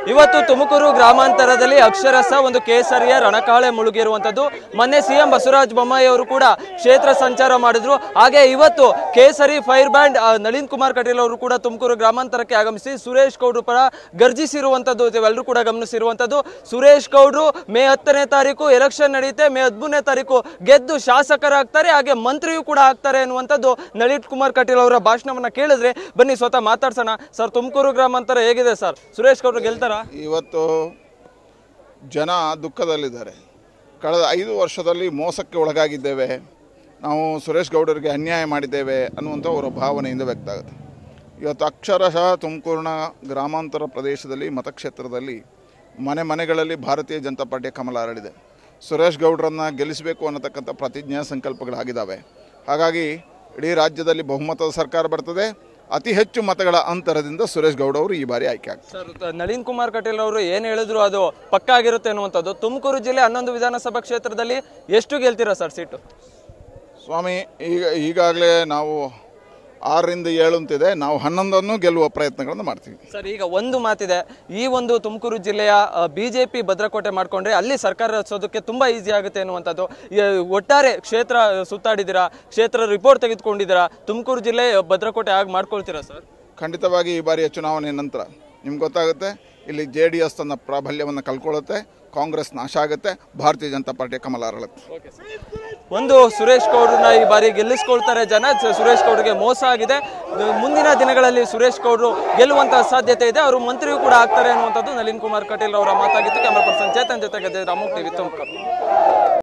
ಇವತ್ತು ತುಮಕೂರು ಗ್ರಾಮಾಂತರದಲ್ಲಿ ಅಕ್ಷರಸ ಒಂದು ಕೇಸರಿಯ ರಣಕಾಳೆ ಮುಳುಗಿರುವಂತದ್ದು. ಮೊನ್ನೆ ಸಿಎಂ ಬಸವರಾಜ ಬೊಮ್ಮಾಯಿ ಅವರು ಕೂಡ ಕ್ಷೇತ್ರ ಸಂಚಾರ ಮಾಡಿದ್ರು. ಹಾಗೆ ಇವತ್ತು ಕೇಸರಿ ಫೈರ್ ಬ್ಯಾಂಡ್ ನಳಿನ್ ಕುಮಾರ್ ಕಟೀಲ್ ಅವರು ಕೂಡ ತುಮಕೂರು ಗ್ರಾಮಾಂತರಕ್ಕೆ ಆಗಮಿಸಿ ಸುರೇಶ್ ಗೌಡ್ರು ಪರ ಗರ್ಜಿಸಿರುವಂತದ್ದು ಎಲ್ಲರೂ ಕೂಡ ಗಮನಿಸಿರುವಂತದ್ದು. ಸುರೇಶ್ ಗೌಡ್ರು ಮೇ 10ನೇ ತಾರೀಕು ಎಲೆಕ್ಷನ್ ನಡೆಯುತ್ತೆ, ಮೇ 13ನೇ ತಾರೀಕು ಗೆದ್ದು ಶಾಸಕರಾಗ್ತಾರೆ, ಹಾಗೆ ಮಂತ್ರಿಯೂ ಕೂಡ ಆಗ್ತಾರೆ ಎನ್ನುವಂಥದ್ದು ನಳಿನ್ ಕುಮಾರ್ ಕಟೀಲ್ ಅವರ ಭಾಷಣವನ್ನ ಕೇಳಿದ್ರೆ ಬನ್ನಿ ಸ್ವತಃ ಮಾತಾಡ್ಸೋಣ. ಸರ್, ತುಮಕೂರು ಗ್ರಾಮಾಂತರ ಹೇಗಿದೆ ಸರ್? ಸುರೇಶ್ ಗೌಡ್ರು ಗೆಲ್ತಾರ? ಇವತ್ತು ಜನ ದುಃಖದಲ್ಲಿದ್ದಾರೆ. ಕಳೆದ 5 ವರ್ಷದಲ್ಲಿ ಮೋಸಕ್ಕೆ ಒಳಗಾಗಿದ್ದೇವೆ, ನಾವು ಸುರೇಶ್ ಗೌಡರಿಗೆ ಅನ್ಯಾಯ ಮಾಡಿದ್ದೇವೆ ಅನ್ನುವಂಥ ಅವರ ಭಾವನೆಯಿಂದ ವ್ಯಕ್ತ ಆಗುತ್ತೆ. ಇವತ್ತು ಅಕ್ಷರಶಃ ತುಮಕೂರಿನ ಗ್ರಾಮಾಂತರ ಪ್ರದೇಶದಲ್ಲಿ ಮತಕ್ಷೇತ್ರದಲ್ಲಿ ಮನೆಗಳಲ್ಲಿ ಭಾರತೀಯ ಜನತಾ ಪಾರ್ಟಿಯ ಕಮಲ ಅರಳಿದೆ. ಸುರೇಶ್ ಗೌಡ್ರನ್ನು ಗೆಲ್ಲಿಸಬೇಕು ಅನ್ನತಕ್ಕಂಥ ಪ್ರತಿಜ್ಞಾ ಸಂಕಲ್ಪಗಳಾಗಿದ್ದಾವೆ. ಹಾಗಾಗಿ ಇಡೀ ರಾಜ್ಯದಲ್ಲಿ ಬಹುಮತದ ಸರ್ಕಾರ ಬರ್ತದೆ. ಅತಿ ಹೆಚ್ಚು ಮತಗಳ ಅಂತರದಿಂದ ಸುರೇಶ್ ಗೌಡ ಅವರು ಈ ಬಾರಿ ಆಯ್ಕೆ ಆಗ್ತಾರೆ. ಸರ್, ನಳಿನ್ ಕುಮಾರ್ ಕಟೀಲ್ ಅವರು ಏನು ಹೇಳಿದ್ರು ಅದು ಪಕ್ಕ ಆಗಿರುತ್ತೆ ಅನ್ನುವಂಥದ್ದು. ತುಮಕೂರು ಜಿಲ್ಲೆ 11 ವಿಧಾನಸಭಾ ಕ್ಷೇತ್ರದಲ್ಲಿ ಎಷ್ಟು ಗೆಲ್ತೀರಾ ಸರ್ ಸೀಟು? ಸ್ವಾಮಿ, ಈಗಾಗಲೇ ನಾವು 6ರಿಂದ 7 ಅಂತಿದೆ, ನಾವು 11 ಗೆಲ್ಲುವ ಪ್ರಯತ್ನಗಳನ್ನು ಮಾಡ್ತೀವಿ. ಸರ್, ಈಗ ಒಂದು ಮಾತಿದೆ, ಈ ಒಂದು ತುಮಕೂರು ಜಿಲ್ಲೆಯ ಬಿಜೆಪಿ ಭದ್ರಕೋಟೆ ಮಾಡ್ಕೊಂಡ್ರೆ ಅಲ್ಲಿ ಸರ್ಕಾರ ರಚಿಸೋದಕ್ಕೆ ತುಂಬಾ ಈಸಿ ಆಗುತ್ತೆ ಅನ್ನುವಂಥದ್ದು. ಒಟ್ಟಾರೆ ಕ್ಷೇತ್ರ ಸುತ್ತಾಡಿದ್ದೀರಾ, ಕ್ಷೇತ್ರ ರಿಪೋರ್ಟ್ ತೆಗೆದುಕೊಂಡಿದ್ದೀರಾ, ತುಮಕೂರು ಜಿಲ್ಲೆ ಭದ್ರಕೋಟೆ ಆಗಿ ಮಾಡ್ಕೊಳ್ತೀರಾ ಸರ್? ಖಂಡಿತವಾಗಿ ಈ ಬಾರಿಯ ಚುನಾವಣೆ ನಂತರ ನಿಮ್ಗೆ ಗೊತ್ತಾಗುತ್ತೆ, ಇಲ್ಲಿ JDS ತನ್ನ ಪ್ರಾಬಲ್ಯವನ್ನು ಕಳ್ಕೊಳ್ಳುತ್ತೆ, ಕಾಂಗ್ರೆಸ್ ನಾಶ ಆಗುತ್ತೆ, ಭಾರತೀಯ ಜನತಾ ಪಾರ್ಟಿಯ ಕಮಲ ಅರಳುತ್ತೆ. ಒಂದು ಸುರೇಶ್ ಗೌಡ್ರನ್ನ ಈ ಬಾರಿ ಗೆಲ್ಲಿಸ್ಕೊಳ್ತಾರೆ ಜನ. ಸುರೇಶ್ ಗೌಡ್ರಿಗೆ ಮೋಸ ಆಗಿದೆ. ಮುಂದಿನ ದಿನಗಳಲ್ಲಿ ಸುರೇಶ್ ಗೌಡ್ರು ಗೆಲ್ಲುವಂತಹ ಸಾಧ್ಯತೆ ಇದೆ, ಅವರು ಮಂತ್ರಿಯೂ ಕೂಡ ಆಗ್ತಾರೆ ಅನ್ನುವಂಥದ್ದು ನಳಿನ್ ಕುಮಾರ್ ಕಟೀಲ್ ಅವರ ಮಾತಾಗಿತ್ತು. ಕ್ಯಾಮರಾ ಪರ್ಸನ್ ಚೇತನ್ ಜೊತೆಗೆ ರಾಮೋಕ್ ಟಿವಿ ತುಮಕೂರು.